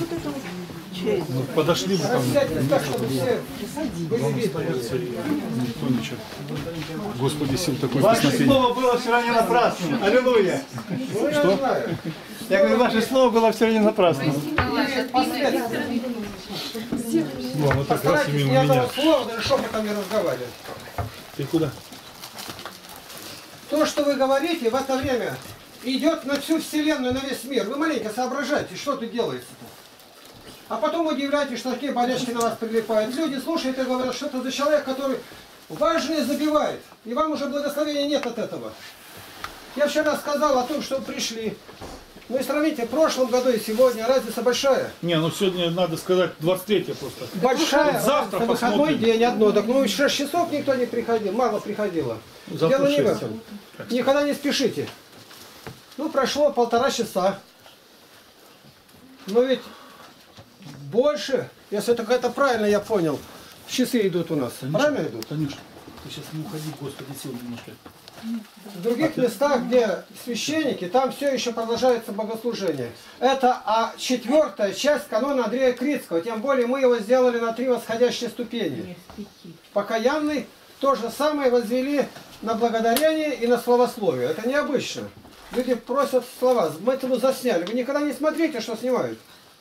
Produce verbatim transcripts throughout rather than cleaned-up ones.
вот это вот. Ну, подошли бы там. Так, чтобы все были видны. Никто ничего. Господи, сил такой Ваше песнопение. слово было вчера не напрасным. Аллилуйя. Ну, я знаю. Я говорю, ваше слово было вчера не напрасным. Вон, вот так раз и Постарайтесь мимо ни одного меня. слова, даже шепотом не разговаривать. Ты куда? То, что вы говорите в это время, идет на всю вселенную, на весь мир. Вы маленько соображайте, что тут делается-то. А потом удивляйтесь, что такие болячки на вас прилипают. Люди слушают и говорят, что это за человек, который важное забивает. И вам уже благословения нет от этого. Я вчера сказал о том, что пришли. Ну и сравните, в прошлом году и сегодня разница большая. Не, ну сегодня надо сказать двадцать третье просто. Большая. Вот завтра разница, выходной посмотрим. день одно. Так ну шесть часов никто не приходил, мало приходило. Завтра Дело не в шесть. этом. Никогда не спешите. Ну прошло полтора часа. Но ведь больше, если это это правильно я понял, часы идут у нас. Танюша, Правильно идут? Танюша, ты сейчас не уходи, Господи, сил немножко. В других местах, где священники, там все еще продолжается богослужение. Это а четвертая часть канона Андрея Критского. Тем более мы его сделали на три восходящие ступени. Покаянный то же самое возвели на благодарение и на словословие. Это необычно. Люди просят слова. Мы это засняли. Вы никогда не смотрите, что снимают.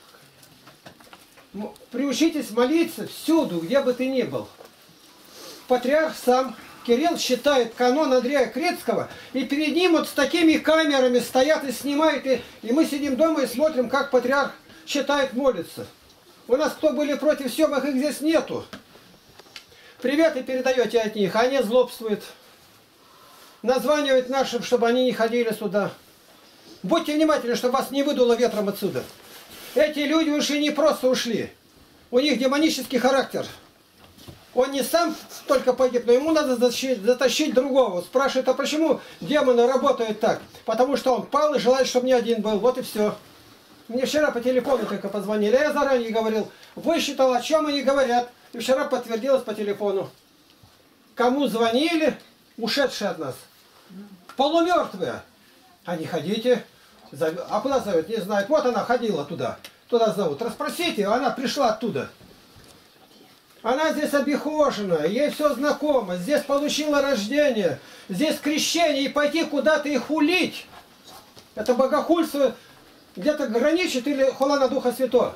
Приучитесь молиться всюду, где бы ты ни был. Патриарх сам Кирилл считает канон Андрея Критского, и перед ним вот с такими камерами стоят и снимают, и, и мы сидим дома и смотрим, как патриарх считает, молится. У нас кто были против съемок, их здесь нету. Привет и передаете от них, они злобствуют. Названивают нашим, чтобы они не ходили сюда. Будьте внимательны, чтобы вас не выдуло ветром отсюда. Эти люди ушли не просто ушли. У них демонический характер. Он не сам только погиб, но ему надо затащить, затащить другого. Спрашивает, а почему демоны работают так? Потому что он пал и желает, чтобы не один был. Вот и все. Мне вчера по телефону только позвонили. Я заранее говорил, высчитал, о чем они говорят. И вчера подтвердилось по телефону. Кому звонили, ушедшие от нас. Полумертвые. А не ходите. А куда зовут? Не знают. Вот она ходила туда. Туда зовут. Расспросите, она пришла оттуда. Она здесь обихоженная, ей все знакомо, здесь получила рождение, здесь крещение, и пойти куда-то и хулить. Это богохульство где-то граничит или хула на Духа Святого.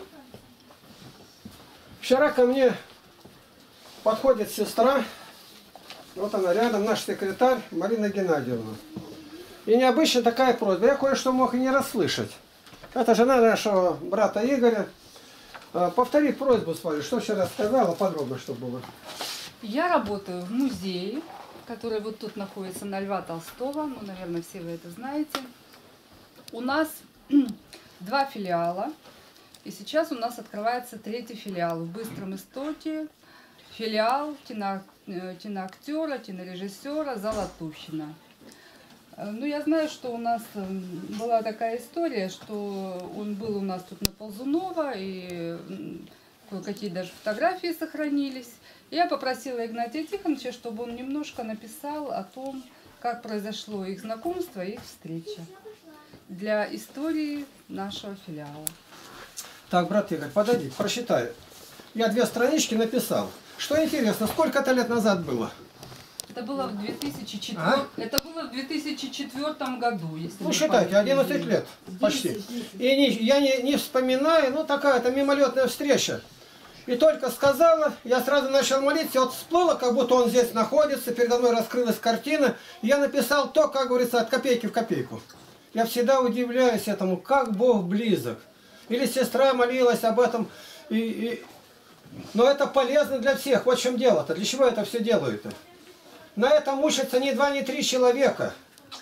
Вчера ко мне подходит сестра, вот она рядом, наш секретарь Марина Геннадьевна. И необычно такая просьба, я кое-что мог и не расслышать. Это жена нашего брата Игоря. Повтори просьбу свою, что вчера сказала, подробно, чтобы было. Я работаю в музее, который вот тут находится на Льва Толстого, ну, наверное, все вы это знаете. У нас два филиала, и сейчас у нас открывается третий филиал в Быстром Истоке, филиал кино, киноактера, кинорежиссера Золотухина. Ну, я знаю, что у нас была такая история, что он был у нас тут на Ползунова, и кое-какие даже фотографии сохранились. Я попросила Игнатия Тихоновича, чтобы он немножко написал о том, как произошло их знакомство и их встреча для истории нашего филиала. Так, брат Игорь, подойди, прочитай. Я две странички написал. Что интересно, сколько это лет назад было? Это было в две тысячи четвёртом, а? Это было в две тысячи четвёртом году. Если ну, считайте, одиннадцать лет почти. И не, я не, не вспоминаю, ну, такая-то мимолетная встреча. И только сказала, я сразу начал молиться, вот всплыло, как будто он здесь находится, передо мной раскрылась картина. Я написал то, как говорится, от копейки в копейку. Я всегда удивляюсь этому, как Бог близок. Или сестра молилась об этом. И, и... Но это полезно для всех. Вот в чем дело-то. Для чего это все делают-то? На этом учатся ни два, ни три человека.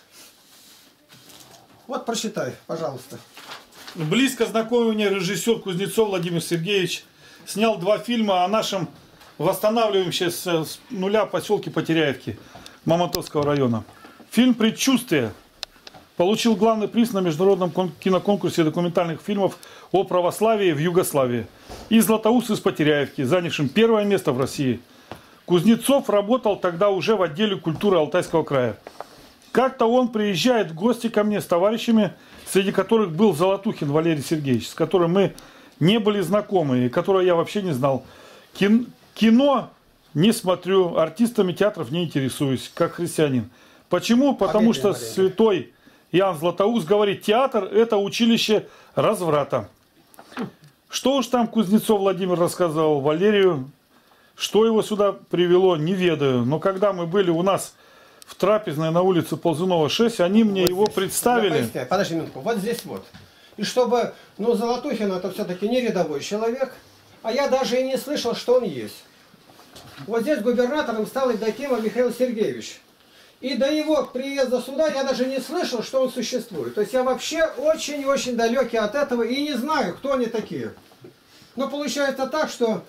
Вот прочитай, пожалуйста. Близко знакомый мне режиссер Кузнецов Владимир Сергеевич снял два фильма о нашем восстанавливаемся с нуля поселке Потеряевки Мамонтовского района. Фильм «Предчувствие» получил главный приз на международном киноконкурсе документальных фильмов о православии в Югославии. И Златоуст из Потеряевки, занявшим первое место в России. Кузнецов работал тогда уже в отделе культуры Алтайского края. Как-то он приезжает в гости ко мне с товарищами, среди которых был Золотухин Валерий Сергеевич, с которым мы не были знакомы, которые я вообще не знал. Кин, кино не смотрю, артистами театров не интересуюсь, как христианин. Почему? Потому что святой Иоанн Златоуст говорит, театр – это училище разврата. Что уж там Кузнецов Владимир рассказал Валерию, что его сюда привело, не ведаю. Но когда мы были у нас в трапезной на улице Ползунова шесть, они мне вот его здесь представили. Подожди, подожди минутку, вот здесь вот. И чтобы, ну, Золотухин это все-таки не рядовой человек, а я даже и не слышал, что он есть. Вот здесь губернатором стал Евдокимов Михаил Сергеевич. И до его приезда сюда я даже не слышал, что он существует. То есть я вообще очень-очень далекий от этого и не знаю, кто они такие. Но получается так, что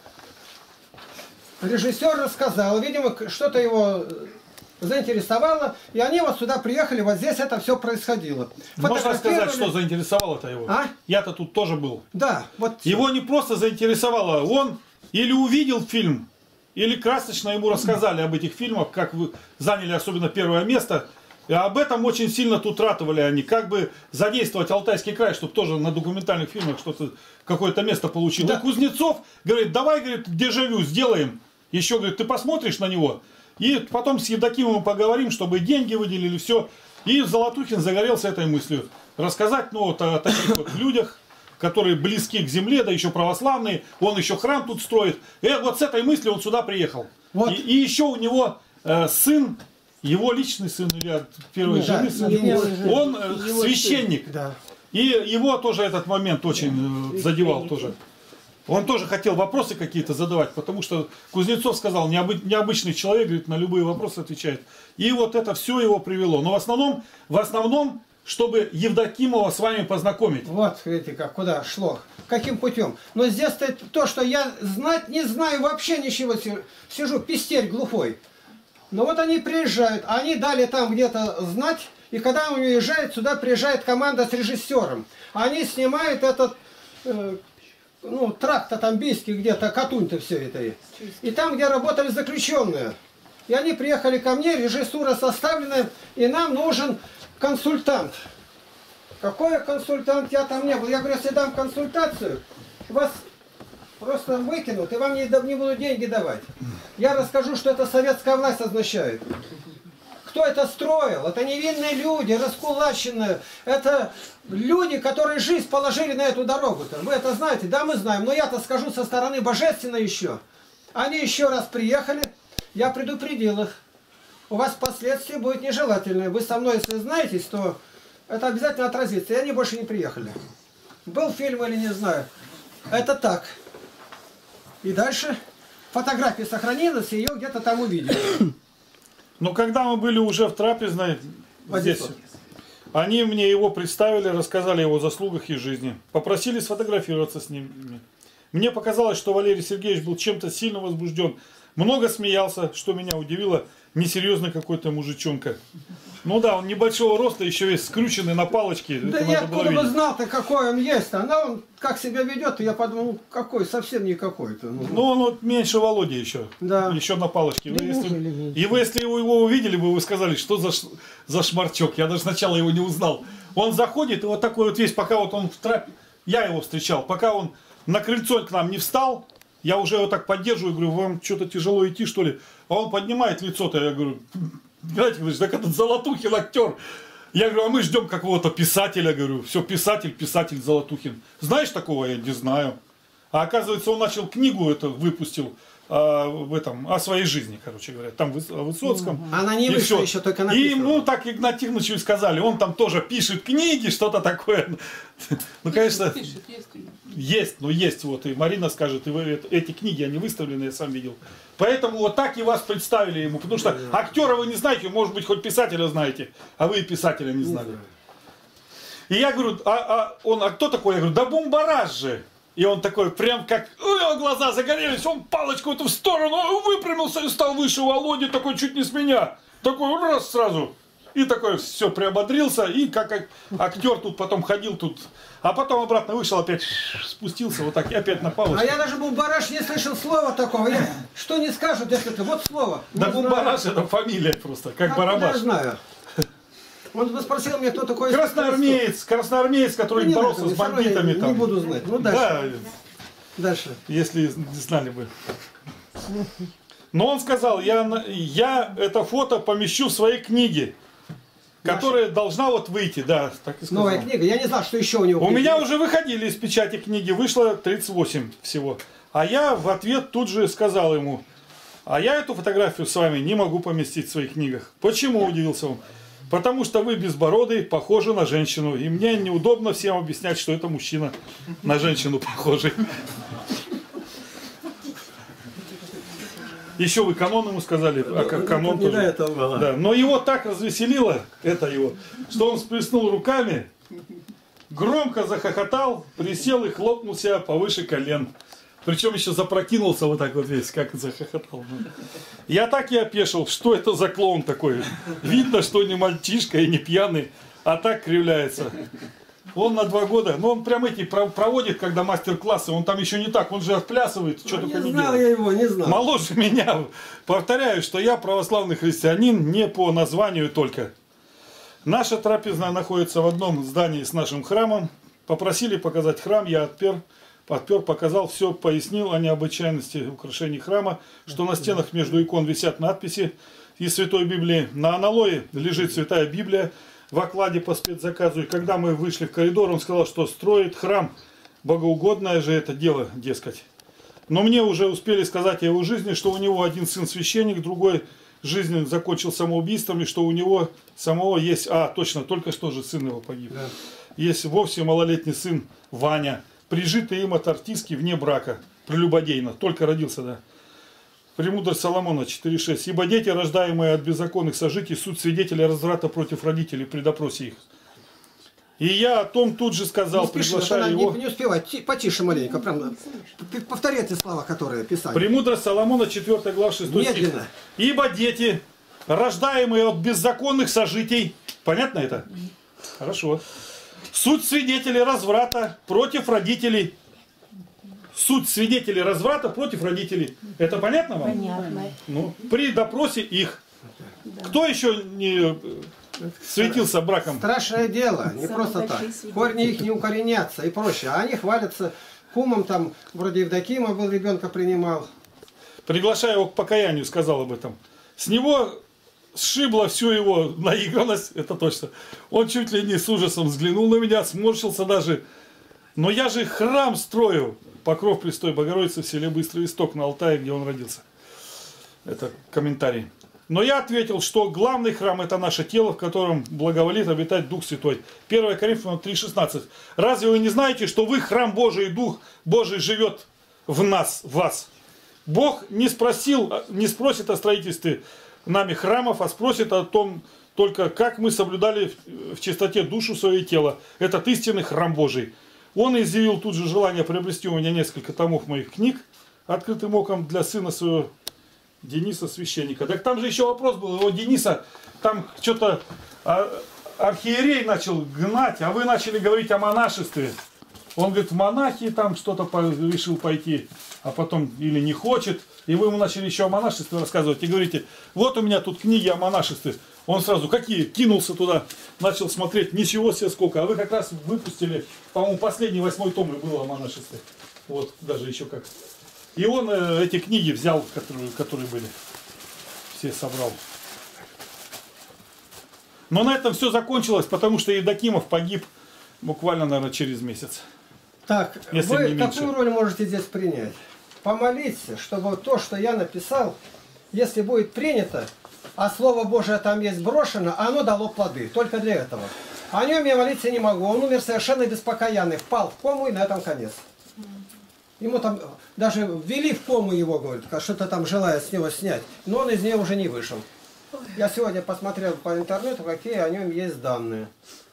режиссер рассказал, видимо, что-то его заинтересовало, и они вот сюда приехали, вот здесь это все происходило. Можно сказать, что заинтересовало-то его? А? Я-то тут тоже был. Да. Вот... Его не просто заинтересовало, он или увидел фильм, или красочно ему рассказали об этих фильмах, как вы заняли особенно первое место. И об этом очень сильно тут ратовали они. Как бы задействовать Алтайский край, чтобы тоже на документальных фильмах что-то, какое-то место получил. Да. И Кузнецов говорит, давай, говорит, дежавю сделаем. Еще, говорит, ты посмотришь на него. И потом с Евдокимовым поговорим, чтобы деньги выделили, все. И Золотухин загорелся этой мыслью. Рассказать, ну, вот о таких вот людях, которые близки к земле, да еще православные. Он еще храм тут строит. И вот с этой мыслью он сюда приехал. Вот. И, и еще у него э, сын, его личный сын, или от первой ну, жены да, сын, его, он э, его священник. Сын, да. И его тоже этот момент очень э, задевал тоже. Он тоже хотел вопросы какие-то задавать, потому что Кузнецов сказал, необы, необычный человек, говорит, на любые вопросы отвечает. И вот это все его привело. Но в основном, в основном, чтобы Евдокимова с вами познакомить. Вот, видите, как куда шло, каким путем. Но здесь то, что я знать не знаю вообще ничего, сижу пистерь глухой. Но вот они приезжают, они дали там где-то знать, и когда они уезжают, сюда приезжает команда с режиссером. Они снимают этот... Э, ну, тракт Тамбийский где-то, Катунь-то все это. И там, где работали заключенные. И они приехали ко мне, режиссура составленная, и нам нужен консультант. Какой консультант? Я там не был. Я говорю, если дам консультацию, вас просто выкинут, и вам не, не будут деньги давать. Я расскажу, что это советская власть означает. Кто это строил? Это невинные люди, раскулаченные. Это люди, которые жизнь положили на эту дорогу-то. Вы это знаете? Да, мы знаем. Но я-то скажу со стороны божественной еще. Они еще раз приехали. Я предупредил их. У вас последствия будут нежелательные. Вы со мной, если знаетесь, то это обязательно отразится. И они больше не приехали. Был фильм или не знаю. Это так. И дальше фотография сохранилась, и ее где-то там увидели. Но когда мы были уже в трапезной, здесь, они мне его представили, рассказали о его заслугах и жизни. Попросили сфотографироваться с ними. Мне показалось, что Валерий Сергеевич был чем-то сильно возбужден. Много смеялся, что меня удивило. Несерьезный какой-то мужичонка. Ну да, он небольшого роста, еще весь скрученный на палочке. Да я откуда бы знал-то, какой он есть. А он как себя ведет, я подумал, какой, совсем никакой-то. Ну, ну он вот меньше Володи еще. Да. Еще на палочке. Вы, если, и вы, если его, его увидели бы, вы сказали, что за, за шмарчок. Я даже сначала его не узнал. Он заходит, и вот такой вот весь, пока вот он в трапе, я его встречал, пока он на крыльцо к нам не встал, я уже его так поддерживаю, говорю, вам что-то тяжело идти, что ли? А он поднимает лицо-то, я говорю... Знаете, говоришь, так этот Золотухин актер. Я говорю, а мы ждем какого-то писателя, говорю. Все, писатель, писатель Золотухин. Знаешь такого? Я не знаю. А оказывается, он начал книгу это выпустил а, в этом, о своей жизни, короче говоря. Там о Высоцком. Она не вышла еще, только написана. И ну так Игнат Тихоновичу сказали, он там тоже пишет книги, что-то такое. Ну, конечно, пишет, есть, есть, ну есть. Вот, и Марина скажет, и вы, эти книги, они выставлены, я сам видел. Поэтому вот так и вас представили ему. Потому что актера вы не знаете, может быть, хоть писателя знаете, а вы и писателя не знали. И я говорю, а, а он, а кто такой? Я говорю, да Бумбараш же. И он такой, прям как, у него глаза загорелись, он палочку эту в сторону выпрямился и стал выше Володи, такой чуть не с меня. Такой раз сразу. И такой все приободрился, и как актер тут потом ходил тут, а потом обратно вышел, опять спустился вот так, и опять на палочку. А я даже Бумбараш не слышал слова такого. Я, что не скажут, если это вот слово. Да Бумбараш это фамилия просто, как Барабаш. Я знаю. Он бы спросил меня, кто такой Иисус Красноармеец, красноармеец, который Ну, не боролся надо, с мне всё равно бандитами. не, там. не буду знать. Ну, дальше. Да, Дальше. если знали бы. Но он сказал, я, на- я это фото помещу в своей книге, которая должна вот выйти, да, так и сказал. Новая книга. Я не знал, что еще у него. У книги. меня уже выходили из печати книги, вышло тридцать восемь всего. А я в ответ тут же сказал ему, а я эту фотографию с вами не могу поместить в своих книгах. Почему, удивился он? Потому что вы безбородый, похожи на женщину. И мне неудобно всем объяснять, что это мужчина на женщину похожий. Еще вы канон ему сказали, а как канон Не до тоже. этого было. Да, но его так развеселило, это его, что он сплеснул руками, громко захохотал, присел и хлопнул себя повыше колен. Причем еще запрокинулся вот так вот весь, как захохотал. Я так и опешил, что это за клоун такой. Видно, что не мальчишка и не пьяный, а так кривляется. Он на два года, ну он прям эти проводит, когда мастер-классы, он там еще не так, он же отплясывает, что Ну, только не не знал делает. я его, не знал. Моложе меня. Повторяю, что я православный христианин не по названию только. Наша трапезная находится в одном здании с нашим храмом. Попросили показать храм, я отпер, отпер, показал, все пояснил о необычайности украшений храма, что на стенах между икон висят надписи из Святой Библии. На аналое лежит Святая Библия в окладе по спецзаказу. И когда мы вышли в коридор, он сказал, что строит храм. Богоугодное же это дело, дескать. Но мне уже успели сказать о его жизни, что у него один сын священник, другой жизнь закончил самоубийством, и что у него самого есть... А, точно, только что же сын его погиб. Да. Есть вовсе малолетний сын Ваня, прижитый им от артистки вне брака, прелюбодейно, только родился, да. Премудрость Соломона четыре шесть. Ибо дети, рождаемые от беззаконных сожитий, суть свидетеля разврата против родителей при допросе их. И я о том тут же сказал, не спеши, приглашая его... Не, не успевай, Ти- потише маленько, прям п- повтори эти слова, которые писали. Премудрость Соломона четвёртая глава шестой стих. Медленно. Ибо дети, рождаемые от беззаконных сожитий, понятно это? Хорошо. Суть свидетелей разврата против родителей. Суть свидетелей разврата против родителей. Это понятно вам? Понятно. Ну, при допросе их. Да. Кто еще не светился браком? Страшное дело, не Самые просто так. свидетели. Корни их не укоренятся и прочее. А они хвалятся кумом, там, вроде Евдокима был, ребенка принимал. Приглашая его к покаянию, сказал об этом. С него сшибла всю его наигранность, это точно. Он чуть ли не с ужасом взглянул на меня, сморщился даже. Но я же храм строю. Покров Престой Богородицы в селе Быстрый Исток на Алтае, где он родился. Это комментарий. Но я ответил, что главный храм это наше тело, в котором благоволит обитать Дух Святой. первое Коринфянам три шестнадцать. Разве вы не знаете, что вы храм Божий, и Дух Божий живет в нас, в вас? Бог не спросил, не спросит о строительстве нами храмов, а спросит о том только, как мы соблюдали в чистоте душу свое и тело. Этот истинный храм Божий. Он изъявил тут же желание приобрести у меня несколько томов моих книг открытым оком для сына своего Дениса, священника. Так там же еще вопрос был, его Дениса, там что-то архиерей начал гнать, а вы начали говорить о монашестве. Он говорит, в монахи там что-то решил пойти, а потом или не хочет. И вы ему начали еще о монашестве рассказывать. И говорите, вот у меня тут книги о монашестве. Он сразу, какие? Кинулся туда, начал смотреть, ничего себе сколько. А вы как раз выпустили, по-моему, последний восьмой том и было о монашестве. Вот, даже еще как. И он э, эти книги взял, которые, которые были. Все собрал. Но на этом все закончилось, потому что Евдокимов погиб буквально, наверное, через месяц. Так, Если вы не меньше. какую роль можете здесь принять? Помолиться, чтобы то, что я написал, если будет принято, а Слово Божие там есть брошено, оно дало плоды. Только для этого. О нем я молиться не могу. Он умер совершенно беспокаянный, впал в кому и на этом конец. Ему там даже ввели в кому его, говорит, что-то там желая с него снять. Но он из нее уже не вышел. Я сегодня посмотрел по интернету, какие о нем есть данные.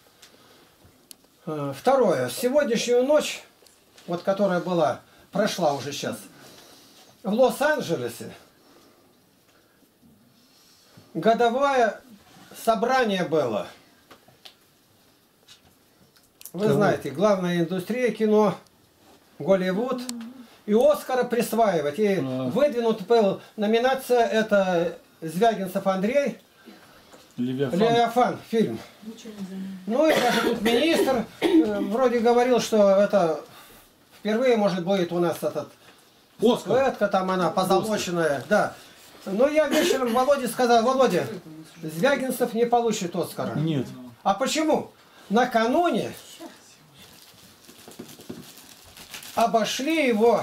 Второе. Сегодняшнюю ночь, вот которая была, прошла уже сейчас, в Лос-Анджелесе годовое собрание было. Вы знаете, главная индустрия кино, Голливуд, и Оскара присваивать. И выдвинут был номинация, это Звягинцев Андрей, Левиафан. Левиафан фильм. Ну и даже тут министр э, вроде говорил, что это впервые, может, будет у нас этот Оскар. статуэтка, там она позолоченная, да. Но я вечером Володе сказал: Володя, Звягинцев не получит Оскара. Нет. А почему? Накануне обошли его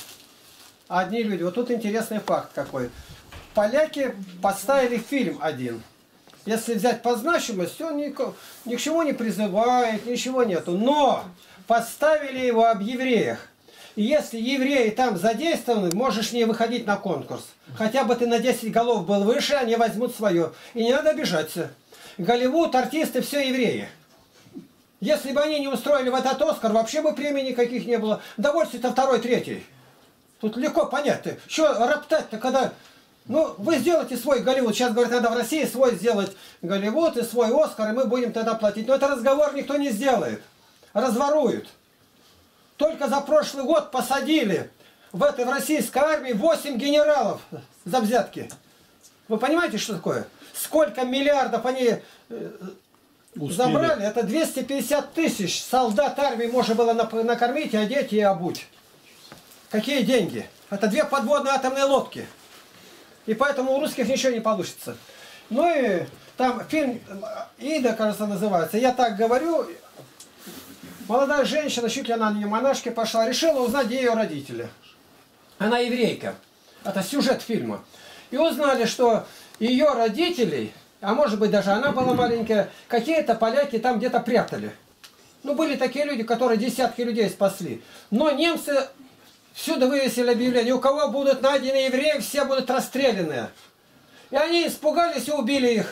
одни люди. Вот тут интересный факт какой. Поляки поставили фильм один. Если взять по значимости, он ни, ни к чему не призывает, ничего нету. Но поставили его об евреях. И если евреи там задействованы, можешь не выходить на конкурс. Хотя бы ты на десять голов был выше, они возьмут свое. И не надо обижаться. Голливуд, артисты, все евреи. Если бы они не устроили в этот Оскар, вообще бы премий никаких не было. Довольствие-то второй, третий. Тут легко понять. Ты что роптать-то, когда... Ну, вы сделайте свой Голливуд. Сейчас, говорят, надо в России свой сделать Голливуд и свой Оскар, и мы будем тогда платить. Но это разговор никто не сделает. Разворуют. Только за прошлый год посадили в этой в российской армии восемь генералов за взятки. Вы понимаете, что такое? Сколько миллиардов они Успели. забрали? Это двести пятьдесят тысяч солдат армии можно было накормить, одеть и обуть. Какие деньги? Это две подводные атомные лодки. И поэтому у русских ничего не получится. Ну и там фильм «Ида», кажется, называется. Я так говорю. Молодая женщина, чуть ли она не монашки пошла, решила узнать, где ее родители. Она еврейка. Это сюжет фильма. И узнали, что ее родителей, а может быть даже она была маленькая, какие-то поляки там где-то прятали. Ну, были такие люди, которые десятки людей спасли. Но немцы всюду вывесили объявление: у кого будут найдены евреи, все будут расстреляны. И они испугались и убили их.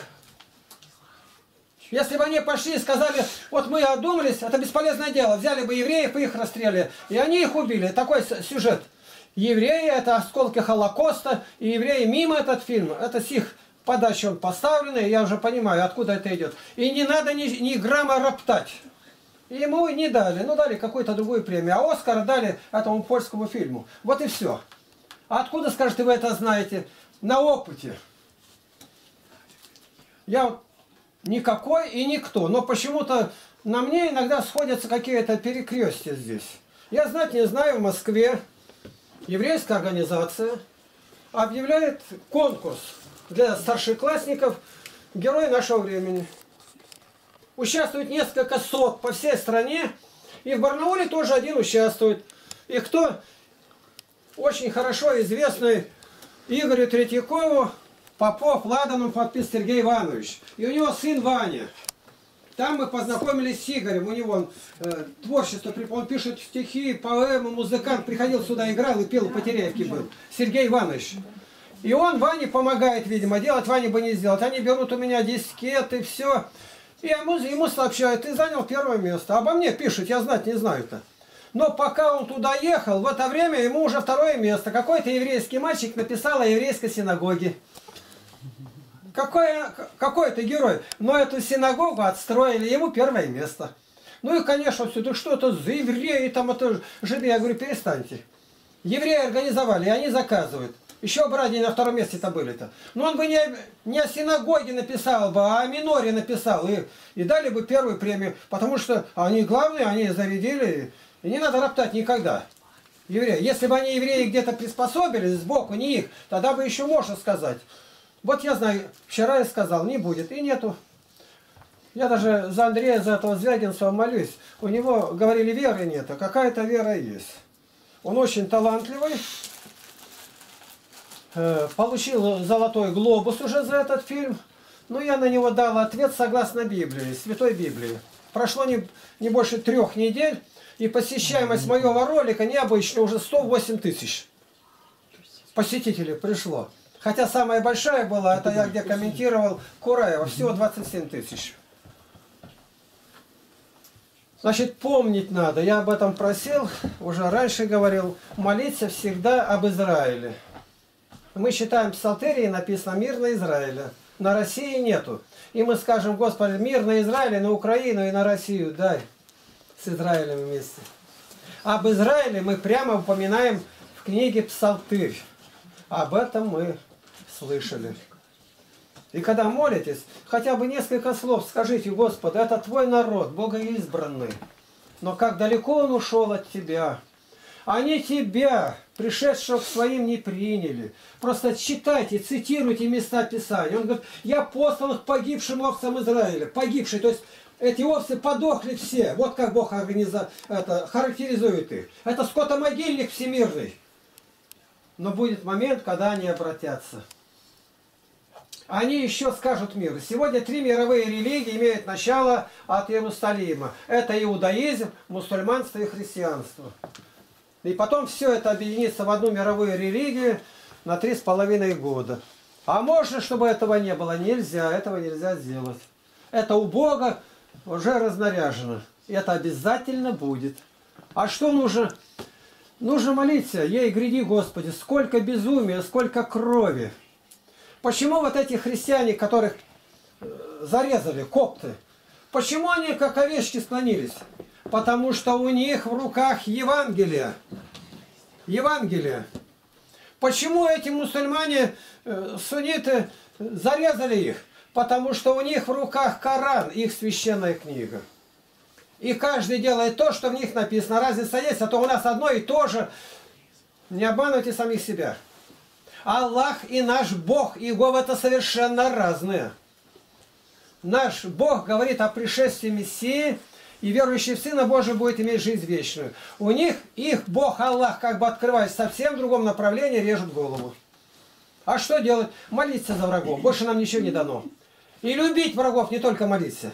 Если бы они пошли и сказали: вот мы одумались, это бесполезное дело, взяли бы евреев и их расстреляли. И они их убили. Такой сюжет. Евреи — это осколки Холокоста, и евреи мимо этот фильм. Это с их подачи он поставленный, я уже понимаю, откуда это идет. И не надо ни, ни грамма роптать. И ему не дали, ну дали какую-то другую премию. А Оскар дали этому польскому фильму. Вот и все. А откуда, скажете, вы это знаете? На опыте. Я вот никакой и никто. Но почему-то на мне иногда сходятся какие-то перекрестия здесь. Я знать не знаю, в Москве еврейская организация объявляет конкурс для старшеклассников «Герои нашего времени». Участвует несколько сот по всей стране. И в Барнауле тоже один участвует. И кто? Очень хорошо известный Игорю Третьякову, Попов, Ладану подпис Сергей Иванович. И у него сын Ваня. Там мы познакомились с Игорем. У него э, творчество, он пишет стихи, поэмы, музыкант. Приходил сюда, играл и пел, Потеряевки был. Сергей Иванович. И он Ване помогает, видимо, делать. Ване бы не сделать. Они берут у меня дискеты, все. И ему, ему сообщают: ты занял первое место. Обо мне пишут, я знать не знаю-то. Но пока он туда ехал, в это время ему уже второе место. Какой-то еврейский мальчик написал о еврейской синагоге. Какой, какой это герой? Но эту синагогу отстроили, ему первое место. Ну и, конечно, все, да что это за евреи, там это жиды. Я говорю: перестаньте. Евреи организовали, и они заказывают. Еще бы ради на втором месте-то были-то. Но он бы не, не о синагоге написал бы, а о миноре написал. И, и дали бы первую премию. Потому что они главные, они зарядили. И не надо роптать никогда. Евреи. Если бы они евреи где-то приспособились сбоку, не их, тогда бы еще можно сказать. Вот я знаю, вчера я сказал, не будет, и нету. Я даже за Андрея, за этого Звягинцева молюсь. У него, говорили, веры нет, а какая-то вера есть. Он очень талантливый. Получил золотой глобус уже за этот фильм. Но я на него дал ответ согласно Библии, Святой Библии. Прошло не, не больше трех недель, и посещаемость моего ролика необычно уже сто восемь тысяч посетителей пришло. Хотя самая большая была, это я где комментировал Кураева, всего двадцать семь тысяч. Значит, помнить надо, я об этом просил, уже раньше говорил, молиться всегда об Израиле. Мы считаем, в Псалтерии написано «Мир на Израиле». На России нету. И мы скажем: Господи, мир на Израиле, на Украину и на Россию дай. С Израилем вместе. Об Израиле мы прямо упоминаем в книге Псалтырь. Об этом мы слышали. И когда молитесь, хотя бы несколько слов скажите: Господи, это Твой народ, богоизбранный. Но как далеко он ушел от Тебя. Они Тебя, пришедшего к своим, не приняли. Просто читайте, цитируйте места Писания. Он говорит: я послан к погибшим овцам Израиля. Погибшие, то есть эти овцы подохли все. Вот как Бог организа... это, характеризует их. Это скотомогильник всемирный. Но будет момент, когда они обратятся. Они еще скажут миру. Сегодня три мировые религии имеют начало от Иерусалима. Это иудаизм, мусульманство и христианство. И потом все это объединится в одну мировую религию на три с половиной года. А можно, чтобы этого не было? Нельзя. Этого нельзя сделать. Это у Бога уже разнаряжено. И это обязательно будет. А что нужно? Нужно молиться. Ей гряди, Господи, сколько безумия, сколько крови. Почему вот эти христиане, которых зарезали, копты, почему они как овечки склонились? Потому что у них в руках Евангелие. Евангелие. Почему эти мусульмане, сунниты, зарезали их? Потому что у них в руках Коран, их священная книга. И каждый делает то, что в них написано. Разница есть, а то у нас одно и то же. Не обманывайте самих себя. Аллах и наш Бог, Иегова, это совершенно разные. Наш Бог говорит о пришествии Мессии, и верующий в Сына Божия будет иметь жизнь вечную. У них, их Бог, Аллах, как бы открываясь совсем в другом направлении, режет голову. А что делать? Молиться за врагов. Больше нам ничего не дано. И любить врагов, не только молиться.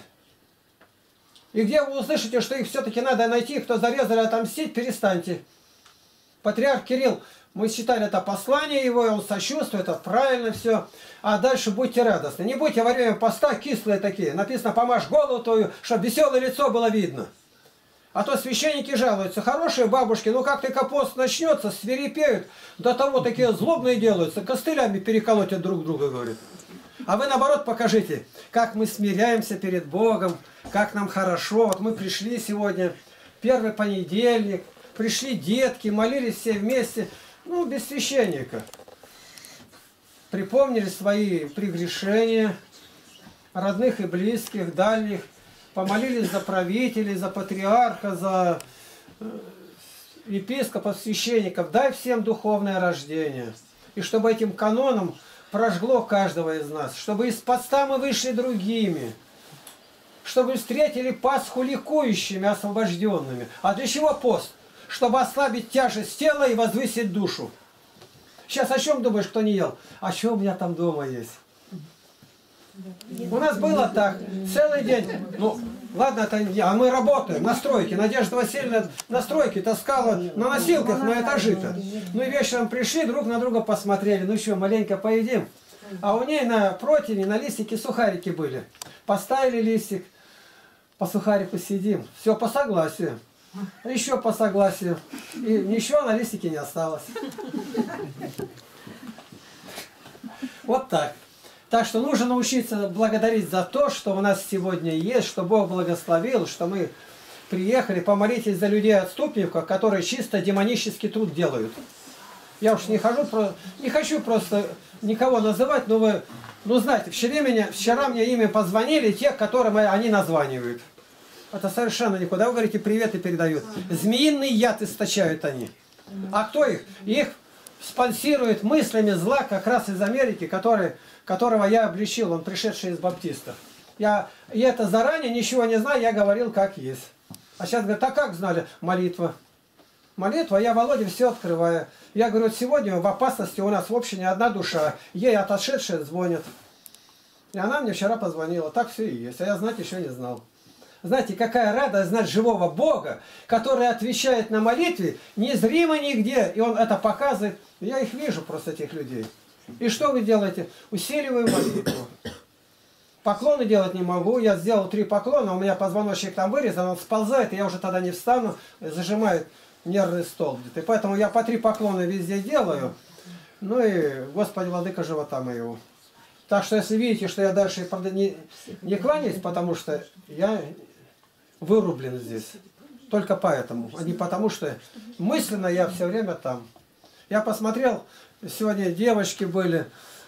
И где вы услышите, что их все-таки надо найти, кто зарезали, отомстить, перестаньте. Патриарх Кирилл, мы читали это послание его, и он сочувствует, это правильно все. А дальше будьте радостны. Не будьте во время поста кислые такие. Написано: помажь голову твою, чтобы веселое лицо было видно. А то священники жалуются: хорошие бабушки, ну как только пост начнется, свирепеют, до того такие злобные делаются, костылями переколотят друг друга, говорят. А вы наоборот покажите, как мы смиряемся перед Богом, как нам хорошо. Вот мы пришли сегодня, первый понедельник, пришли детки, молились все вместе, ну, без священника. Припомнили свои прегрешения, родных и близких, дальних, помолились за правителей, за патриарха, за епископов, священников. Дай всем духовное рождение. И чтобы этим каноном прожгло каждого из нас, чтобы из поста мы вышли другими, чтобы встретили Пасху ликующими, освобожденными. А для чего пост? Чтобы ослабить тяжесть тела и возвысить душу. Сейчас о чем думаешь, кто не ел? А что у меня там дома есть? У нас было так, целый день. Ну, ладно, это не я, а мы работаем на стройке. Надежда Васильевна на стройке таскала на носилках на этажи-то. Ну и вечером пришли, друг на друга посмотрели. Ну что, маленько поедим? А у ней на противне, на листике сухарики были. Поставили листик, по сухарику сидим. Все по согласию. Еще по согласию. И ничего на листике не осталось. Вот так. Так что нужно научиться благодарить за то, что у нас сегодня есть, что Бог благословил, что мы приехали. Помолитесь за людей-отступников, которые чисто демонический труд делают. Я уж не хожу, не хочу просто никого называть, но вы, ну знаете, вчера, меня, вчера мне ими позвонили те, которым они названивают. Это совершенно никуда. Вы говорите, привет и передают. Змеиный яд источают они. А кто их? Их спонсирует мыслями зла как раз из Америки, который, которого я обличил, он пришедший из баптистов. Я, я это заранее ничего не знаю, я говорил как есть. А сейчас говорят, а как знали? Молитва. Молитва, я Володе все открываю. Я говорю, вот сегодня в опасности у нас в общине одна душа, ей отошедшая звонит. И она мне вчера позвонила, так все и есть, а я знать еще не знал. Знаете, какая радость знать живого Бога, который отвечает на молитве незримо нигде, и Он это показывает. Я их вижу просто, этих людей. И что вы делаете? Усиливаю молитву. Поклоны делать не могу. Я сделал три поклона, у меня позвоночник там вырезан, он сползает, и я уже тогда не встану, зажимает нервный столб. И поэтому я по три поклона везде делаю. Ну и Господи, владыка живота моего. Так что если видите, что я дальше не, не кланяюсь, потому что я вырублен здесь. Только поэтому, а не потому что мысленно я все время там. Я посмотрел, сегодня девочки были,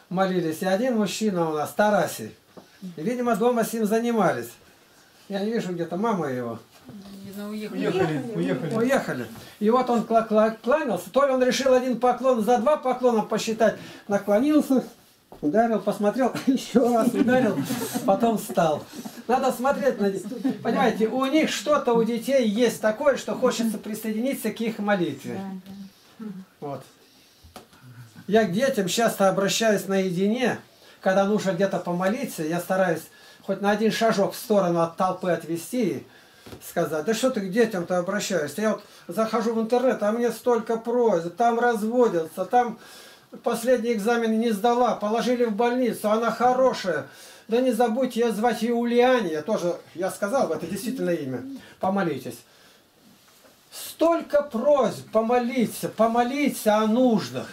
молились. И один мужчина у нас, Тарасий. И, видимо, дома с ним занимались. Я не вижу где-то мама его. Уехали, уехали. Уехали. И вот он кла кла кланялся. То ли он решил один поклон за два поклона посчитать. Наклонился, ударил, посмотрел, еще раз ударил, потом встал. Надо смотреть на детей. Понимаете, у них что-то, у детей есть такое, что хочется присоединиться к их молитве. Вот. Я к детям часто обращаюсь наедине, когда нужно где-то помолиться, я стараюсь хоть на один шажок в сторону от толпы отвести, сказать, да что ты к детям-то обращаешься? Я вот захожу в интернет, а мне столько просьб, там разводятся, там последний экзамен не сдала, положили в больницу, она хорошая. Да не забудьте, я звать Юлиане, тоже, я сказал, это действительно имя, помолитесь. Столько просьб помолиться, помолиться о нуждах.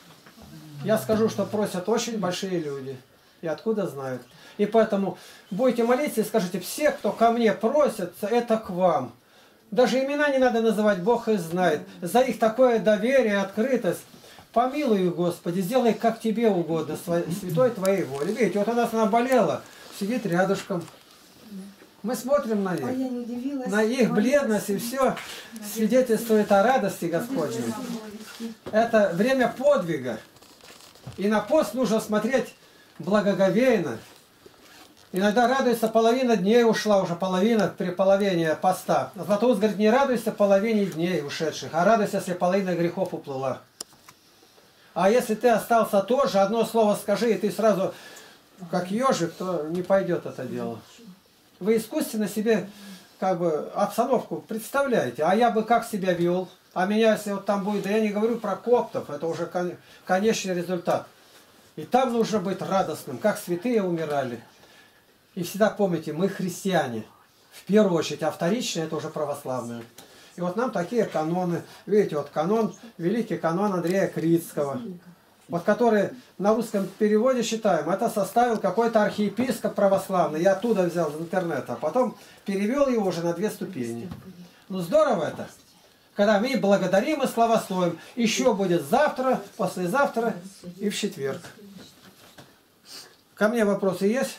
Я скажу, что просят очень большие люди. И откуда знают. И поэтому будете молиться и скажите, все, кто ко мне просятся, это к вам. Даже имена не надо называть, Бог их знает. За их такое доверие, открытость. Помилуй их, Господи, сделай, как тебе угодно, святой твоей воли. Видите, вот у нас она болела, сидит рядышком. Мы смотрим на них, а я не удивилась, на их бледность, и все свидетельствует о радости Господней. Это время подвига. И на пост нужно смотреть благоговейно. Иногда радуется, половина дней ушла, уже половина при половине поста. Златоуст говорит, не радуйся половине дней ушедших, а радуйся, если половина грехов уплыла. А если ты остался тоже, одно слово скажи, и ты сразу как ежик, то не пойдет это дело. Вы искусственно себе как бы обстановку представляете. А я бы как себя вел? А меня, если вот там будет, да я не говорю про коптов, это уже кон, конечный результат. И там нужно быть радостным, как святые умирали. И всегда помните, мы христиане. В первую очередь, а вторично это уже православные. И вот нам такие каноны. Видите, вот канон, великий канон Андрея Критского. Вот который на русском переводе считаем, это составил какой-то архиепископ православный. Я оттуда взял из интернета, а потом перевел его уже на две ступени. Ну здорово это. Когда мы благодарим и славословим. Еще будет завтра, послезавтра и в четверг. Ко мне вопросы есть?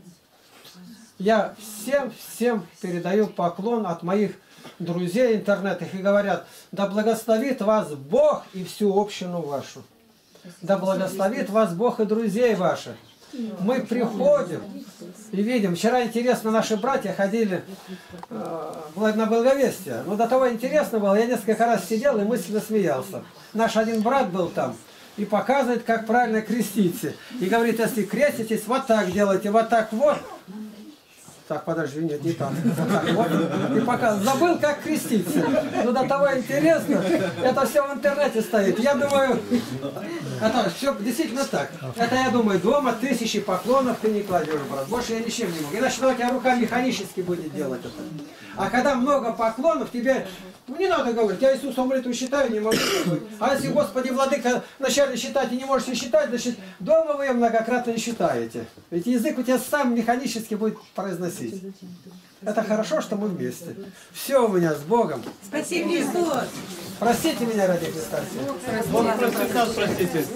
Я всем-всем передаю поклон от моих друзей интернетных и говорят, да благословит вас Бог и всю общину вашу. Да благословит вас Бог и друзей ваших. Мы приходим и видим. Вчера интересно, наши братья ходили э, на благовестие. Но до того интересно было, я несколько раз сидел и мысленно смеялся. Наш один брат был там и показывает, как правильно креститься. И говорит, если креститесь, вот так делайте, вот так вот. Так, подожди, нет, не так. Вот так вот. И пока забыл, как креститься. Но до того интересно, это все в интернете стоит. Я думаю, это все действительно так. Это, я думаю, дома тысячи поклонов ты не кладешь, брат. Больше я ничем не могу. Иначе у тебя рука механически будет делать это. А когда много поклонов, тебе ну, не надо говорить, я Иисуса молитву считаю, не могу говорить. А если, Господи, Владыка, вначале считать и не можете считать, значит, дома вы ее многократно не считаете. Ведь язык у тебя сам механически будет произносить. Это хорошо, что мы вместе. Все у меня с Богом. Спасибо, Иисус. Простите меня ради Христа. Бог простит нас, простите.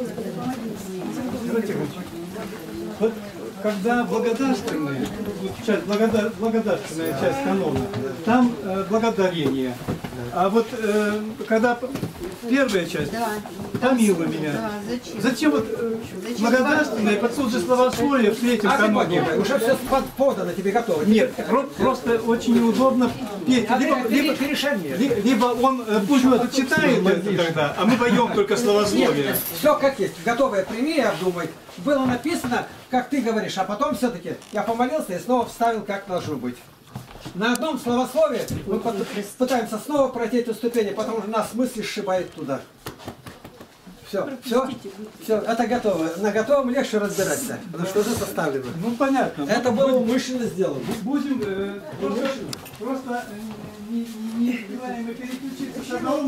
Вот когда благодарственная, часть, благодар, благодарственная часть канона, там э, благодарение. А вот э, когда первая часть, помилуй меня. Да, зачем? Зачем вот э, Зачем благодарственное под суд же словословие в третьем А ты каноне? подумай, уже все подано тебе готово. Нет, про- просто очень неудобно петь. А Либо, ты либо, перешагни. ли- либо он, э, пусть он это читает это тогда, а мы поем только словословие. Нет, все как есть. Готовое прими и обдумай. Было написано, как ты говоришь, а потом все-таки я помолился и снова вставил, как должно быть. На одном словословии мы пытаемся снова пройти эту ступень, потому что нас мысли сшибает туда. Все, все, все, это готово. На готовом легче разбираться, потому что уже составлено. Ну понятно. Это было умышленно сделано. Будем э, просто, просто э, не, не, не желаем переключиться с одного